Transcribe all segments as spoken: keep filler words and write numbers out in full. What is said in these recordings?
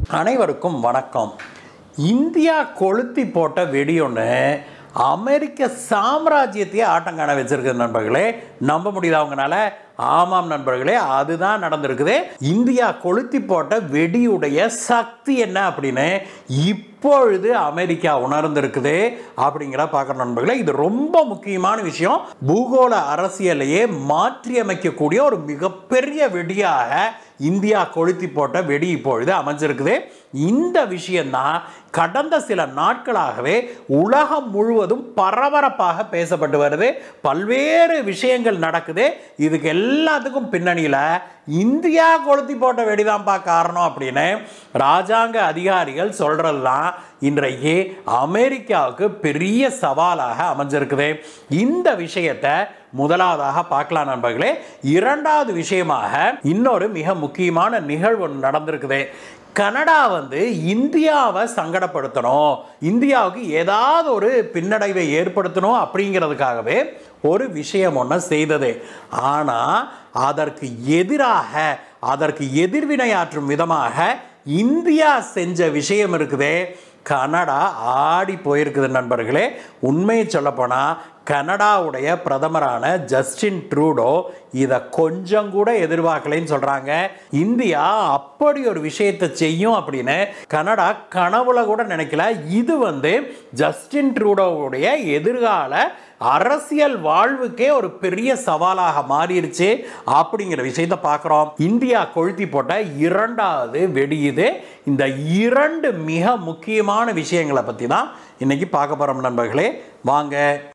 அனைவருக்கும் வணக்கம். இந்தியா கொளுத்தி போட்ட வெடி ஒன்று அமெரிக்க சாம்ராஜ்யத்தையே ஆட்டங்காண வச்சிருக்குது நண்பர்களே. நம்ப முடியுது அவங்களால? ஆமாம் நண்பர்களே, அதுதான் நடந்திருக்குது. இந்தியா கொளுத்தி போட்ட வெடியுடைய சக்தி என்ன அப்படின்னு இப்பொழுது அமெரிக்கா உணர்ந்திருக்குது அப்படிங்கிற பார்க்குற நண்பர்களே. இது ரொம்ப முக்கியமான விஷயம். பூகோள அரசியலையே மாற்றி அமைக்கக்கூடிய ஒரு மிகப்பெரிய வெடியாக இந்தியா கொளுத்தி போட்ட வெடி இப்பொழுது அமைஞ்சிருக்குது. இந்த விஷயம்தான் கடந்த சில நாட்களாகவே உலகம் முழுவதும் பரபரப்பாக பேசப்பட்டு வருது. பல்வேறு விஷயங்கள் நடக்குது. இதுக்கு எல்லாத்துக்கும் பின்னணியில் இந்தியா கொளுத்தி போட்ட வெடிதான்ப்பா காரணம் அப்படின்னு ராஜாங்க அதிகாரிகள் சொல்றது தான் இன்றைக்கு அமெரிக்காவுக்கு பெரிய சவாலாக அமைஞ்சிருக்குது. இந்த விஷயத்தை முதலாவதாக பார்க்கலாம் நண்பர்களே. இரண்டாவது விஷயமாக இன்னொரு மிக முக்கியமான நிகழ்வு நடந்திருக்குது. கனடா வந்து இந்தியாவை சங்கடப்படுத்தணும், இந்தியாவுக்கு ஏதாவது ஒரு பின்னடைவை ஏற்படுத்தணும் அப்படிங்கிறதுக்காகவே ஒரு விஷயம் ஒன்று செய்தது. ஆனால் அதற்கு எதிராக, அதற்கு எதிர்வினையாற்றும் விதமாக இந்தியா செஞ்ச விஷயம் இருக்குதே, கனடா ஆடி போயிருக்குது நண்பர்களே. உண்மையை சொல்லப்போனால் கனடாவுடைய பிரதமரான ஜஸ்டின் ட்ரூடோ இதை கொஞ்சம் கூட எதிர்பார்க்கலைன்னு சொல்கிறாங்க. இந்தியா அப்படி ஒரு விஷயத்தை செய்யும் அப்படின்னு கனடா கனவுல கூட நினைக்கல. இது வந்து ஜஸ்டின் ட்ரூடோவுடைய எதிர்கால அரசியல் வாழ்வுக்கே ஒரு பெரிய சவாலாக மாறிடுச்சு அப்படிங்கிற விஷயத்தை பார்க்குறோம். இந்தியா கொளுத்தி போட்ட இரண்டாவது வெடி இது. இந்த இரண்டு மிக முக்கியமான விஷயங்களை பற்றி தான் இன்னைக்கு பார்க்க போகிறோம் நண்பர்களே. வாங்க.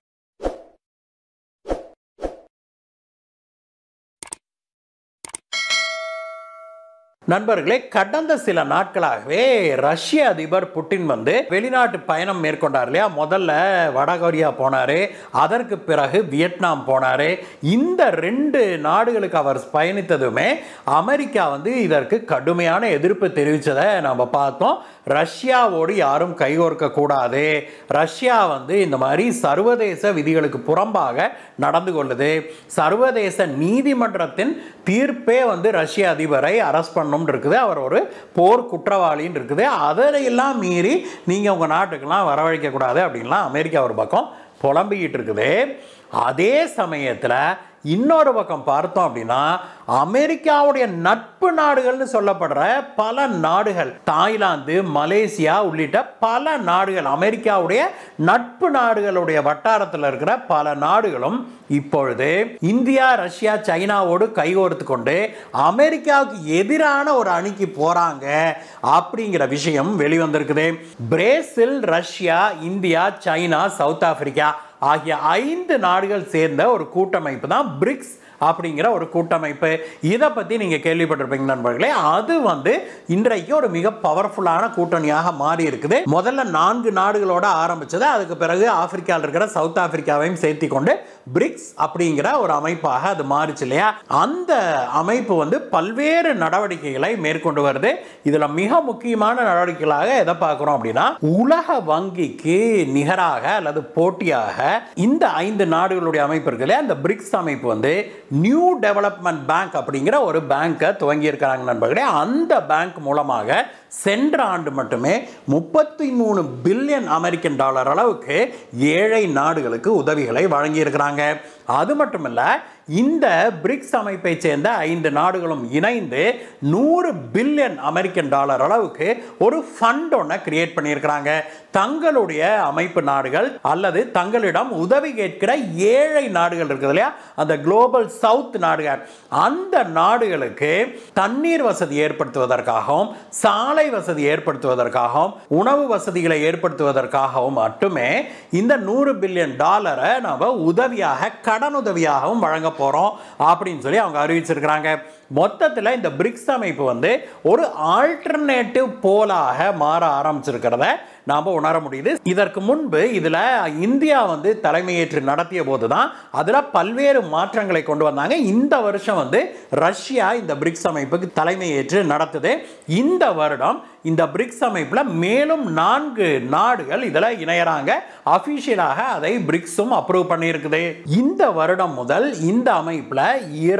நண்பர்களே, கடந்த சில நாட்களாகவே ரஷ்ய அதிபர் புட்டின் வந்து வெளிநாட்டு பயணம் மேற்கொண்டார் இல்லையா? முதல்ல வடகொரியா போனார், அதற்கு பிறகு வியட்நாம் போனார். இந்த ரெண்டு நாடுகளுக்கு அவர் பயணித்ததுமே அமெரிக்கா வந்து இதற்கு கடுமையான எதிர்ப்பு தெரிவித்ததை நம்ம பார்த்தோம். ரஷ்யாவோடு யாரும் கைகோர்க்க கூடாது, ரஷ்யா வந்து இந்த மாதிரி சர்வதேச விதிகளுக்கு புறம்பாக நடந்து கொள்ளுது, சர்வதேச நீதிமன்றத்தின் தீர்ப்பே வந்து ரஷ்ய அதிபரை அரெஸ்ட் பண்ணணும் இருக்குது, அவர் ஒரு போர் குற்றவாளின்னு இருக்குது, அதையெல்லாம் மீறி நீங்கள் உங்கள் நாட்டுக்கெல்லாம் வரவழைக்க கூடாது அப்படின்லாம் அமெரிக்கா ஒரு பக்கம் புலம்பிக்கிட்டு இருக்குது. அதே சமயத்தில் இன்னொரு பக்கம் பார்த்தோம் அப்படின்னா அமெரிக்காவுடைய நட்பு நாடுகள்னு சொல்லப்படுற பல நாடுகள், தாய்லாந்து, மலேசியா உள்ளிட்ட பல நாடுகள், அமெரிக்காவுடைய நட்பு நாடுகளுடைய வட்டாரத்தில் இருக்கிற பல நாடுகளும் இப்பொழுது இந்தியா, ரஷ்யா, சைனாவோடு கைகோர்த்து கொண்டு அமெரிக்காவுக்கு எதிரான ஒரு அணிக்கு போறாங்க அப்படிங்கிற விஷயம் வெளிவந்திருக்குது. Brazil, Russia, India, China, South Africa ஆகிய ஐந்து நாடுகள் சேர்ந்த ஒரு கூட்டமைப்பு தான் பிரிக்ஸ் அப்படிங்கிற ஒரு கூட்டமைப்பு. இதை பற்றி நீங்கள் கேள்விப்பட்டிருப்பீங்க நண்பர்களே. அது வந்து இன்றைக்கு ஒரு மிக பவர்ஃபுல்லான கூட்டணியாக மாறி இருக்குது. முதல்ல நான்கு நாடுகளோட ஆரம்பிச்சது, அதுக்கு பிறகு ஆப்பிரிக்காவில் இருக்கிற சவுத் ஆப்பிரிக்காவையும் சேர்த்தி கொண்டு பிரிக்ஸ் அப்படிங்கிற ஒரு அமைப்பாக அது மாறிச்சு இல்லையா? அந்த அமைப்பு வந்து பல்வேறு நடவடிக்கைகளை மேற்கொண்டு வருது. இதில் மிக முக்கியமான நடவடிக்கைகளாக எதை பார்க்குறோம் அப்படின்னா, உலக வங்கிக்கு நிகராக அல்லது போட்டியாக இந்த ஐந்து நாடுகளுடைய அமைப்பு இருக்கு இல்லையா, அந்த பிரிக்ஸ் அமைப்பு வந்து நியூ டெவலப்மெண்ட் பேங்க் அப்படிங்கிற ஒரு பேங்கை துவங்கி இருக்கிறாங்க நண்பர்களே. அந்த பேங்க் மூலமாக சென்ற ஆண்டு மட்டுமே முப்பத்தி மூணு பில்லியன் அமெரிக்கன் டாலர் அளவுக்கு ஏழை நாடுகளுக்கு உதவிகளை வழங்கி இருக்கிறாங்க. அது மட்டுமல்ல, இந்த பிரிக்ஸ் அமைப்பை சேர்ந்த ஐந்து நாடுகளும் இணைந்து நூறு பில்லியன் அமெரிக்கன் டாலர் அளவுக்கு ஒரு ஃபண்ட் ஒன்றை கிரியேட் பண்ணியிருக்கிறாங்க. தங்களுடைய அமைப்பு நாடுகள் அல்லது தங்களிடம் உதவி கேட்கிற ஏழை நாடுகள் இருக்குது இல்லையா, அந்த குளோபல் சவுத் நாடுகள், அந்த நாடுகளுக்கு தண்ணீர் வசதி ஏற்படுத்துவதற்காகவும் சாலை வசதி ஏற்படுத்துவதற்காகவும் உணவு வசதிகளை ஏற்படுத்துவதற்காகவும் மட்டுமே இந்த நூறு பில்லியன் டாலரை நம்ம உதவியாக, கடனுதவியாகவும் வழங்க போறோம் அப்படின்னு சொல்லி அவங்க அறிவிச்சிருக்கிறாங்க. மொத்தத்தில் இந்த பிரிக்ஸ் அமைப்பு வந்து ஒரு ஆல்டர்னேட்டிவ் போலாக மாற ஆரம்பிச்சிருக்கிறத நாம் உணர முடியுது. இதற்கு முன்பு இதில் இந்தியா வந்து தலைமையேற்று நடத்திய போது தான் அதில் பல்வேறு மாற்றங்களை கொண்டு வந்தாங்க. இந்த வருஷம் வந்து ரஷ்யா இந்த பிரிக்ஸ் அமைப்புக்கு தலைமையேற்று நடத்துது. இந்த வருடம் இந்த பிரிக்ஸ் அமைப்பில் மேலும் நான்கு நாடுகள் இதில் இணையறாங்க. அபிஷியலாக அதை பிரிக்ஸும் அப்ரூவ் பண்ணியிருக்குது. இந்த வருடம் முதல் இந்த அமைப்பில் ஈரான்,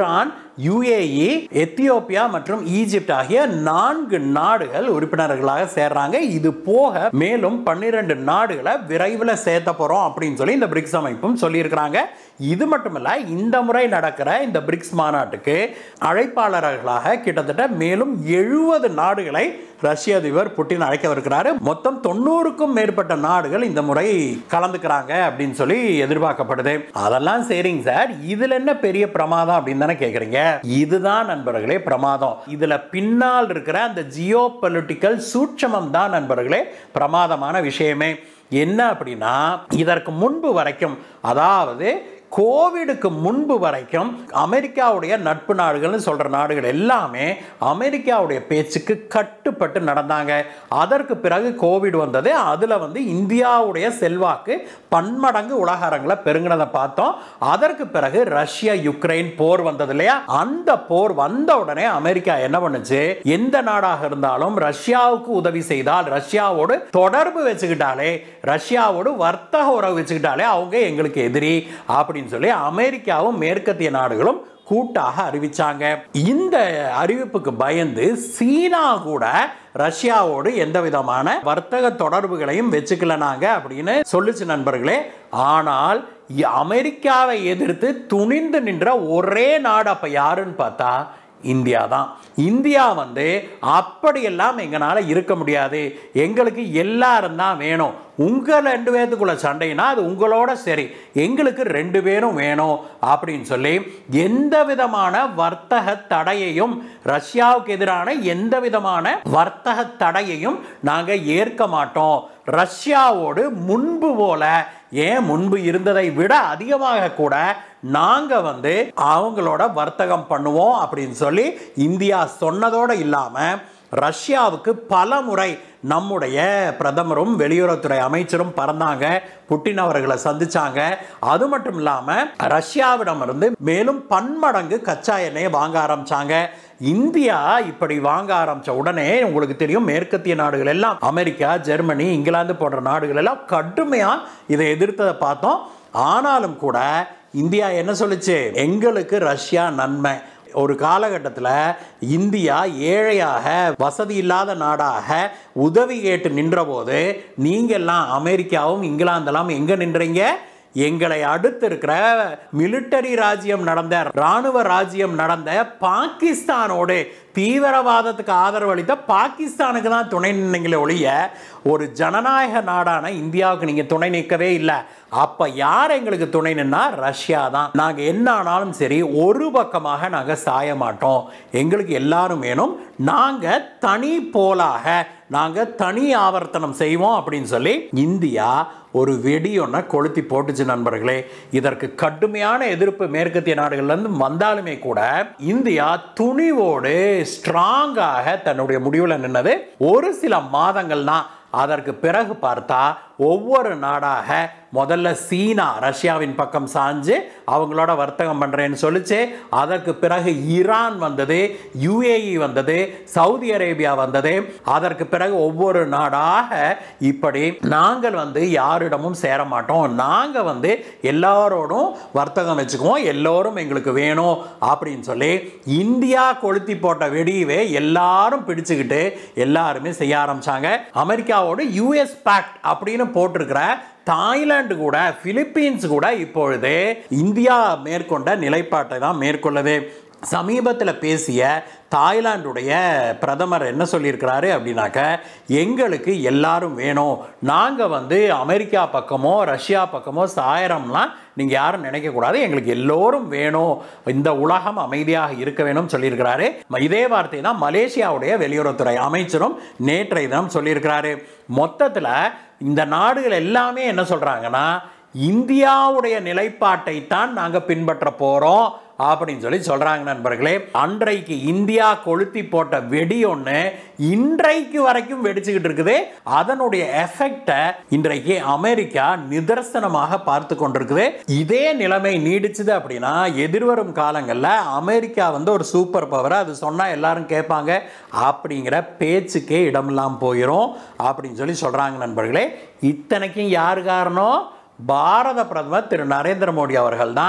யுஏஇ, எத்தியோப்பியா மற்றும் ஈஜிப்ட் ஆகிய நான்கு நாடுகள் உறுப்பினர்களாக சேர்றாங்க. இது போக மேலும் பன்னிரண்டு நாடுகளை விரைவில் சேர்த்த போறோம் அப்படின்னு சொல்லி இந்த பிரிக்ஸ் அமைப்பும் சொல்லியிருக்கிறாங்க. இது மட்டுமல்ல, இந்த முறை நடக்கிற இந்த பிரிக்ஸ் மாநாட்டுக்கு அழைப்பாளர்களாக கிட்டத்தட்ட மேலும் எழுபது நாடுகளை ரஷ்ய அதிபர் புட்டின் அழைக்கவிருக்கிறார். மொத்தம் தொண்ணூறுக்கும் மேற்பட்ட நாடுகள் இந்த முறை கலந்துக்கிறாங்க அப்படின்னு சொல்லி எதிர்பார்க்கப்படுது. அதெல்லாம் சரிங்க சார், இதுல என்ன பெரிய பிரமாதம் அப்படின்னு தானே கேக்குறீங்க. இதுதான் நண்பர்களே பிரமாதம். இதுல பின்னால் இருக்கிற அந்த ஜியோ பொலிட்டிக்கல் சூட்சமம் தான் நண்பர்களே பிரமாதமான விஷயமே. என்ன அப்படின்னா, இதற்கு முன்பு வரைக்கும், அதாவது கோவிடுக்கு முன்பு வரைக்கும் அமெரிக்காவுடைய நட்பு நாடுகள்னு சொல்ற நாடுகள் எல்லாமே அமெரிக்காவுடைய பேச்சுக்கு கட்டுப்பட்டு நடந்தாங்க. அதற்கு பிறகு கோவிட் வந்தது. அதுல வந்து இந்தியாவுடைய செல்வாக்கு பன்மடங்கு உலக அரங்கில பெருங்கினதை பார்த்தோம். அதற்கு பிறகு ரஷ்யா யுக்ரைன் போர் வந்தது இல்லையா? அந்த போர் வந்த உடனே அமெரிக்கா என்ன பண்ணுச்சு, எந்த நாடாக இருந்தாலும் ரஷ்யாவுக்கு உதவி செய்தால், ரஷ்யாவோடு தொடர்பு வச்சுக்கிட்டாலே, ரஷ்யாவோடு வர்த்தக உறவு வச்சுக்கிட்டாலே அவங்க எங்களுக்கு எதிரி அப்படி சொல்லி அமெரிக்காவும் மேற்கத்திய நாடுகளும் கூட்டாக அறிவிச்சாங்க. இந்த அறிவிப்புக்கு பயந்து சீனா கூட ரஷ்யாவோடு எந்த விதமான வர்த்தக தொடர்புகளையும் வச்சுக்கலனாங்க அப்படின்னு சொல்லுச்சு நண்பர்களே. ஆனால் அமெரிக்காவை எதிர்த்து துணிந்து நின்ற ஒரே நாடு அப்ப யாருன்னு பார்த்தா இந்தியா தான். இந்தியா வந்து அப்படியெல்லாம் எங்களால இருக்க முடியாது, எங்களுக்கு எல்லாரும் தான் வேணும், உங்க ரெண்டு பேத்துக்குள்ள சண்டைனா அது உங்களோட சரி, எங்களுக்கு ரெண்டு பேரும் வேணும் அப்படின்னு சொல்லி எந்த விதமான வர்த்தக தடையையும், ரஷ்யாவுக்கு எதிரான எந்த விதமான வர்த்தக தடையையும் நாங்க ஏற்க மாட்டோம். ரஷ்யாவோடு முன்பு போல, ஏன் முன்பு இருந்ததை விட அதிகமாக கூட நாங்க வந்து அவங்களோட வர்த்தகம் பண்ணுவோம் அப்படின்னு சொல்லி இந்தியா சொன்னதோடு இல்லாம ரஷ்யாவுக்கு பல முறை நம்முடைய பிரதமரும் வெளியுறவுத்துறை அமைச்சரும் பறந்தாங்க, புட்டின் அவர்களை சந்திச்சாங்க. அது மட்டும் இல்லாம ரஷ்யாவிடமிருந்து மேலும் பன்மடங்கு கச்சா எண்ணெயை வாங்க ஆரம்பிச்சாங்க. இந்தியா இப்படி வாங்க ஆரம்பிச்ச உடனே உங்களுக்கு தெரியும், மேற்கத்திய நாடுகள் எல்லாம், அமெரிக்கா, ஜெர்மனி, இங்கிலாந்து போன்ற நாடுகள் எல்லாம் கடுமையா இதை எதிர்த்ததை பார்த்தோம். ஆனாலும் கூட இந்தியா என்ன சொல்லுச்சு, எங்களுக்கு ரஷ்யா நன்மை. ஒரு காலகட்டத்தில் இந்தியா ஏழையாக, வசதி இல்லாத நாடாக உதவி கேட்டு நின்ற போது நீங்கெல்லாம் அமெரிக்காவும் இங்கிலாந்தெல்லாம் எங்க நின்றீங்க? எங்களை அடுத்து இருக்கிற மிலிட்டரி ராஜ்யம் நடந்த, ராணுவ ராஜ்யம் நடந்த பாகிஸ்தானோடு, தீவிரவாதத்துக்கு ஆதரவு அளித்த பாகிஸ்தானுக்கு தான் துணை நின்னீங்களே ஒழிய ஒரு ஜனநாயக நாடான இந்தியாவுக்கு நீங்க துணை நிற்கவே இல்லை. அப்ப யார் எங்களுக்கு துணை நின்னா? ரஷ்யா தான். நாங்க என்ன ஆனாலும் சரி ஒரு பக்கமாக நாங்க சாய மாட்டோம், எங்களுக்கு எல்லாரும் வேணும், நாங்க தனி போலாக நாங்க தனி ஆவர்த்தனம் செய்வோம் அப்படின்னு சொல்லி இந்தியா ஒரு வெடியொன்ன கொளுத்தி போட்டுச்சு நண்பர்களே. இதற்கு கடுமையான எதிர்ப்பு மேற்கத்திய நாடுகள்ல இருந்து வந்தாலுமே கூட இந்தியா துணிவோடு ஸ்ட்ராங்காக தன்னுடைய முடிவில் நின்னது ஒரு சில மாதங்கள் தான். அதற்கு பிறகு பார்த்தா ஒவ்வொரு நாடாக முதல்ல சீனா ரஷ்யாவின் பக்கம் சாஞ்சு அவங்களோட வர்த்தகம் பண்றேன்னு சொல்லிச்சு. அதற்கு பிறகு ஈரான் வந்தது, யுஏஇ வந்தது, சவுதி அரேபியா வந்தது. அதற்கு பிறகு ஒவ்வொரு நாடாக இப்படி நாங்கள் வந்து யாரிடமும் சேர மாட்டோம், நாங்க வந்து எல்லாரோடும் வர்த்தகம் வச்சுக்குவோம், எல்லோரும் எங்களுக்கு வேணும் அப்படின்னு சொல்லி இந்தியா கொளுத்தி போட்ட வெடியவே எல்லாரும் பிடிச்சுக்கிட்டு எல்லாருமே செய்ய ஆரம்பிச்சாங்க. அமெரிக்காவோட யூஎஸ் பேக்ட் அப்படின்னு போட்டிருக்கிற தாய்லாந்து கூட, பிலிப்பீன்ஸ் கூட இப்பொழுது இந்தியா மேற்கொண்ட நிலைப்பாட்டை தான் மேற்கொள்ளது. சமீபத்தில் பேசிய தாய்லாந்துடைய பிரதமர் என்ன சொல்லியிருக்கிறாரு அப்படின்னாக்க, எங்களுக்கு எல்லாரும் வேணும், நாங்கள் வந்து அமெரிக்கா பக்கமோ ரஷ்யா பக்கமோ சாயரம்லாம் நீங்கள் யாரும் நினைக்கக்கூடாது, எங்களுக்கு எல்லோரும் வேணும், இந்த உலகம் அமைதியாக இருக்க வேணும் சொல்லியிருக்கிறாரு. இதே வார்த்தை தான் மலேசியாவுடைய வெளியுறவுத்துறை அமைச்சரும் நேற்றைய தினம் சொல்லியிருக்கிறாரு. மொத்தத்தில் இந்த நாடுகள் எல்லாமே என்ன சொல்கிறாங்கன்னா, இந்தியாவுடைய நிலைப்பாட்டை தான் நாங்கள் பின்பற்ற போகிறோம் அப்படின்னு சொல்லி சொல்றாங்க நண்பர்களே. அன்றைக்கு இந்தியா கொளுத்தி போட்ட வெடி ஒன்று இன்றைக்கு வரைக்கும் வெடிச்சுக்கிட்டு இருக்குது. அதனுடைய எஃபெக்டை இன்றைக்கு அமெரிக்கா நிதர்சனமாக பார்த்து கொண்டிருக்குது. இதே நிலைமை நீடிச்சுது அப்படின்னா எதிர்வரும் காலங்களில் அமெரிக்கா வந்து ஒரு சூப்பர் பவர், அது சொன்னா எல்லாரும் கேட்பாங்க அப்படிங்கிற பேச்சுக்கே இடமில்லாமல் போயிடும் அப்படின்னு சொல்லி சொல்றாங்க நண்பர்களே. இத்தனைக்கும் யார் காரணம்? பாரத பிரதமர் திரு நரேந்திர மோடி அவர்கள் தான்.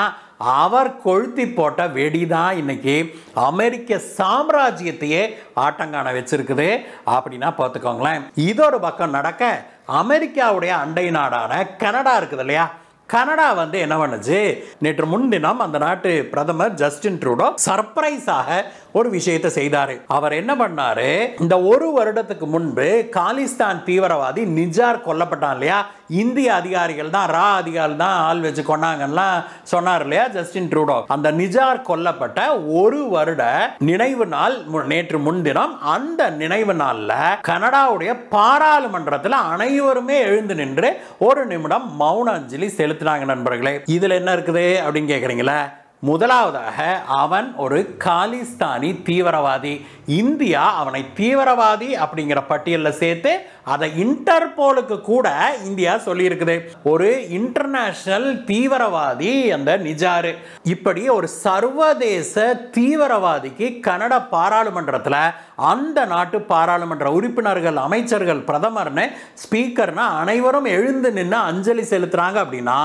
அவர் கொளுத்தி போட்ட வெடிதான் இன்னைக்கு அமெரிக்க சாம்ராஜ்யத்தையே ஆட்டங்காண வச்சிருக்குது அப்படின்னா பார்த்துக்கோங்களேன். இதோட பக்கம் நடக்க அமெரிக்காவுடைய அண்டை நாடான கனடா இருக்குது இல்லையா, கனடா வந்து என்ன பண்ணுச்சு, நேற்று முன்தினம் அந்த நாட்டு பிரதமர் ஜஸ்டின் ட்ரூடோ சர்ப்ரைஸாக ஒரு விஷயத்தை செய்தாரு. அவர் என்ன பண்ணாரு, இந்த ஒரு வருடத்துக்கு முன்பு காலிஸ்தான் தீவிரவாதி நிஜார் கொல்லப்பட்டான் இல்லையா, இந்திய அதிகாரிகள் தான் ரா அதிகாரிகள் தான் ஆள் வச்சு கொண்டாங்கன்னா சொன்னார் இல்லையா ஜஸ்டின் ட்ரூடோ. அந்த நிஜார் கொல்லப்பட்ட ஒரு வருட நினைவு நாள் நேற்று முன்தினம். அந்த நினைவு நாள்ல கனடாவுடைய பாராளுமன்றத்தில் அனைவருமே எழுந்து நின்று ஒரு நிமிடம் மௌன அஞ்சலி செலுத்தினாங்க நண்பர்களே. இதுல என்ன இருக்குது அப்படின்னு கேக்குறீங்களா? முதலாவதாக அவன் ஒரு காலிஸ்தானி தீவிரவாதி. இந்தியா அவனை தீவிரவாதி அப்படிங்கிற பட்டியலில் சேர்த்து அதை இன்டர்போலுக்கு கூட இந்தியா சொல்லி இருக்குது. ஒரு இன்டர்நேஷனல் தீவிரவாதி அந்த நிஜாரு. இப்படி ஒரு சர்வதேச தீவிரவாதிக்கு கனடா பாராளுமன்றத்தில் அந்த நாட்டு பாராளுமன்ற உறுப்பினர்கள், அமைச்சர்கள், பிரதமர்னு ஸ்பீக்கர்னு அனைவரும் எழுந்து நின்று அஞ்சலி செலுத்துறாங்க. அப்படின்னா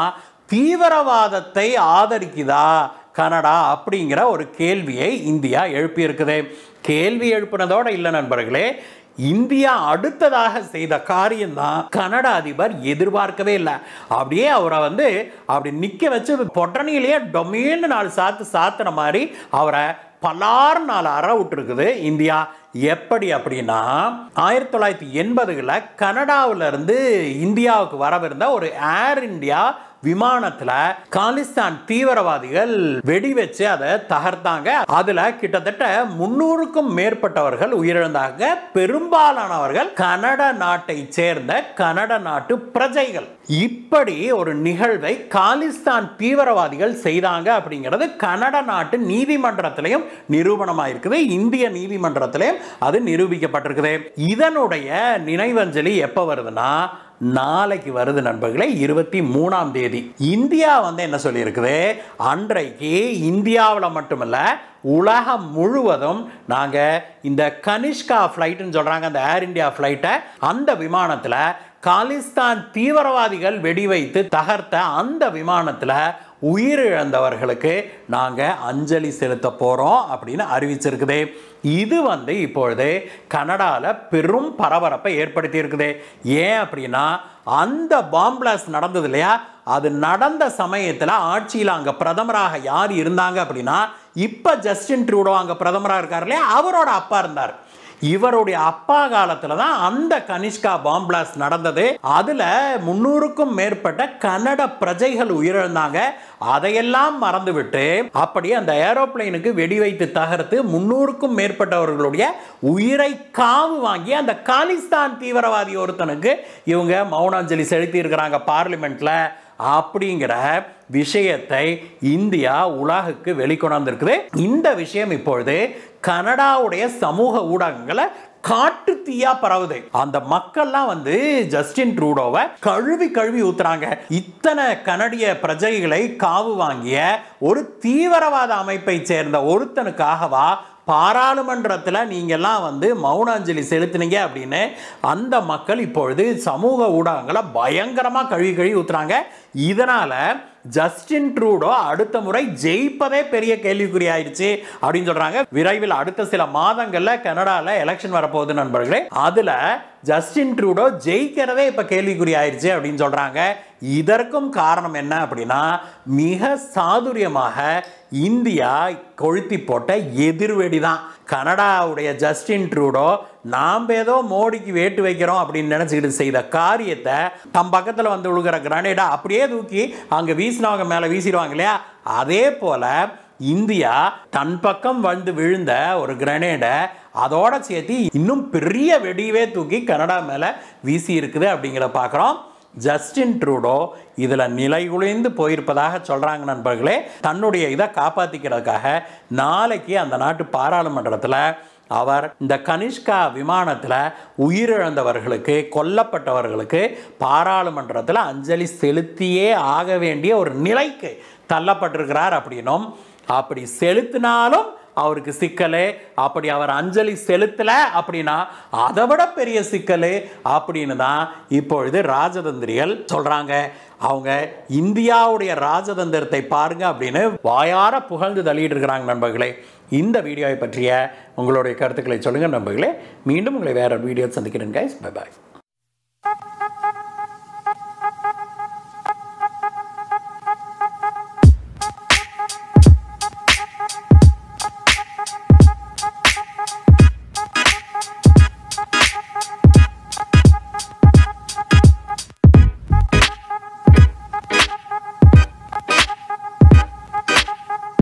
தீவிரவாதத்தை ஆதரிக்குதா கனடா அப்படிங்கிற ஒரு கேள்வியை இந்தியா எழுப்பி இருக்குது. கேள்வி எழுப்பினதோட இல்லை நண்பர்களே, இந்தியா அடுத்ததாக செய்த காரியம் தான் கனடா அதிபர் எதிர்பார்க்கவே இல்லை. அப்படியே அவரை வந்து அப்படி நிக்க வச்சு பொட்டணியிலேயே டொமேன்னு நாலு சாத்து சாத்துன மாதிரி அவரை பலாறு நாள் அற விட்டுருக்குது இந்தியா. எப்படி அப்படின்னா ஆயிரத்தி தொள்ளாயிரத்தி எண்பதுல கனடாவில இருந்து இந்தியாவுக்கு வரவிருந்த ஒரு ஏர் இந்தியா விமானத்துல காலிஸ்தான் தீவிரவாதிகள் வெடி வச்சு அதை தகர்த்தாங்க. அதுல கிட்டத்தட்ட முன்னூறுக்கும் மேற்பட்டவர்கள் உயிரிழந்தாங்க. பெரும்பாலானவர்கள் கனடா நாட்டை சேர்ந்த கனடா நாட்டு பிரஜைகள். இப்படி ஒரு நிகழ்வை காலிஸ்தான் தீவிரவாதிகள் செய்தாங்க அப்படிங்கிறது கனடா நாட்டு நீதிமன்றத்திலையும் நிரூபணமாயிருக்குது. இந்திய நீதிமன்றத்திலையும் அது நிரூபிக்கப்பட்டிருக்குது. இதனுடைய நினைவஞ்சலி எப்ப வருதுன்னா நாளைக்கு வருது நண்பர்களே, இருபத்தி மூணாம் தேதி. இந்தியா வந்து என்ன சொல்லி இருக்குது, அன்றைக்கு இந்தியாவில் மட்டுமல்ல உலகம் முழுவதும் நாங்கள் இந்த கனிஷ்கா ஃப்ளைட்டுன்னு சொல்கிறாங்க அந்த ஏர் இந்தியா ஃப்ளைட்டை, அந்த விமானத்தில் காலிஸ்தான் தீவிரவாதிகள் வெடி வைத்து தகர்த்த அந்த விமானத்தில் உயிரிழந்தவர்களுக்கு நாங்கள் அஞ்சலி செலுத்த போகிறோம் அப்படின்னு அறிவிச்சிருக்குது. இது வந்து இப்பொழுது கனடாவில் பெரும் பரபரப்பை ஏற்படுத்தி இருக்குது. ஏன் அப்படின்னா அந்த பாம் பிளாஸ்ட் நடந்தது இல்லையா, அது நடந்த சமயத்தில் ஆட்சியில் அங்கே பிரதமராக யார் இருந்தாங்க அப்படின்னா இப்போ ஜஸ்டின் ட்ரூடோ அங்கே பிரதமராக இருக்கார் இல்லையா, அவரோட அப்பா இருந்தார். இவருடைய அப்பா காலத்துல தான் அந்த கனிஷ்கா பாம் பிளாஸ்ட் நடந்தது. அதுல முன்னூறுக்கும் மேற்பட்ட கனடா பிரஜைகள் உயிரிழந்தாங்க. அதையெல்லாம் மறந்துவிட்டு அப்படியே அந்த ஏரோப்ளைனுக்கு வெடி வைத்து தகர்த்து முன்னூறுக்கும் மேற்பட்டவர்களுடைய உயிரை காவு வாங்கி அந்த காலிஸ்தான் தீவிரவாதி ஒருத்தனுக்கு இவங்க மௌனாஞ்சலி செலுத்தி இருக்கிறாங்க பார்லிமெண்ட்ல. அப்படிங்கிற விஷயத்தை இந்தியா உலகுக்கு வெளிக்கொணர்ந்திருக்குது. இந்த விஷயம் இப்பொழுது கனடாவுடைய சமூக ஊடகங்களை காட்டு தீயா பரவுது. அந்த மக்கள்லாம் வந்து ஜஸ்டின் ட்ரூடோவை கழுவி கழுவி ஊத்துறாங்க. இத்தனை கனடிய பிரஜைகளை காவு வாங்கிய ஒரு தீவிரவாத அமைப்பை சேர்ந்த ஒருத்தனுக்காகவா பாராளுமன்றத்தில் நீங்கள்லாம் வந்து மௌனாஞ்சலி செலுத்தினீங்க அப்படின்னு அந்த மக்கள் இப்பொழுது சமூக ஊடகங்களை பயங்கரமாக கழுவி கழுவி ஊத்துறாங்க. இதனால ஜஸ்டின் ட்ரூடோ அடுத்த முறை ஜெயிப்பதே பெரிய கேள்விக்குறி ஆயிடுச்சு அப்படின்னு சொல்றாங்க. விரைவில் அடுத்த சில மாதங்கள்ல கனடால எலெக்ஷன் வரப்போகுது நண்பர்களே. அதுல ஜஸ்டின் ட்ரூடோ ஜெயிக்கிறதே இப்ப கேள்விக்குறி ஆயிடுச்சு அப்படின்னு சொல்றாங்க. இதற்கும் காரணம் என்ன அப்படின்னா மிக சாதுரியமாக இந்தியா கொளுத்தி போட்ட எதிர்வெடி தான். கனடாவுடைய ஜஸ்டின் ட்ரூடோ நாம் ஏதோ மோடிக்கு வேட்டு வைக்கிறோம் அப்படின்னு நினைச்சுக்கிட்டு செய்த காரியத்தை தம் பக்கத்தில் வந்து விழுகிற கிரனேடா அப்படியே தூக்கி அங்கே வீசினவங்க மேலே வீசிடுவாங்க இல்லையா, அதே போல இந்தியா தன் பக்கம் வந்து விழுந்த ஒரு கிரனேடை அதோட சேர்த்து இன்னும் பெரிய வெடிவே தூக்கி கனடா மேலே வீசி இருக்குது அப்படிங்கிறத பார்க்குறோம். ஜஸ்டின் ட்ரூடோ இதில் நிலை குலைந்து போயிருப்பதாக சொல்கிறாங்க நண்பர்களே. தன்னுடைய இதை காப்பாற்றிக்கிறதுக்காக நாளைக்கு அந்த நாட்டு பாராளுமன்றத்தில் அவர் இந்த கனிஷ்கா விமானத்தில் உயிரிழந்தவர்களுக்கு கொல்லப்பட்டவர்களுக்கு பாராளுமன்றத்தில் அஞ்சலி செலுத்தியே ஆக வேண்டிய ஒரு நிலைக்கு தள்ளப்பட்டிருக்கிறார் அப்படின்னும், அப்படி செலுத்தினாலும் அவருக்கு சிக்கலே, அப்படி அவர் அஞ்சலி செலுத்தல அப்படின்னா அதை விட பெரிய சிக்கலே அப்படின்னு தான் இப்பொழுது ராஜதந்திரிகள் சொல்றாங்க. அவங்க இந்தியாவுடைய ராஜதந்திரத்தை பாருங்க அப்படின்னு வாயார புகழ்ந்து தள்ளிட்டு இருக்கிறாங்க நண்பர்களே. இந்த வீடியோவை பற்றிய உங்களுடைய கருத்துக்களை சொல்லுங்கள் நண்பர்களே. மீண்டும் உங்களை வேற வீடியோ சந்திக்கிறேன் கைஸ். Bye bye.